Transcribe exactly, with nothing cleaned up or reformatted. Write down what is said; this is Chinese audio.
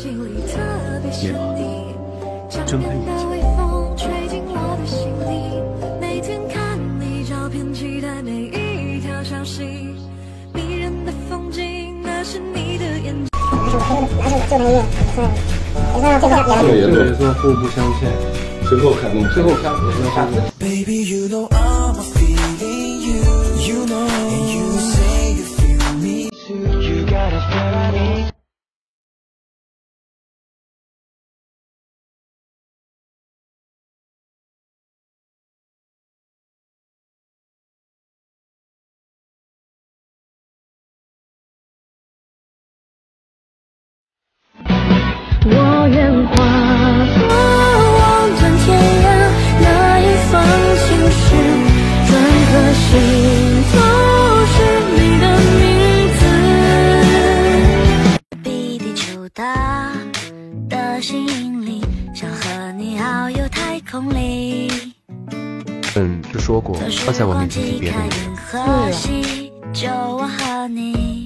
夜了，睁开眼睛。 这也对，也算互不相欠。最后看，最后看也算差不多。 Baby, you know I'm feeling you, you know, and you say you feel me too. You got a Ferrari. 我愿化作望断天涯那一方情诗，专颗心都是你的名字。比地球大的吸引力，想和你遨游太空里。 嗯，是说过要在我面前提别的女人。 就我和你。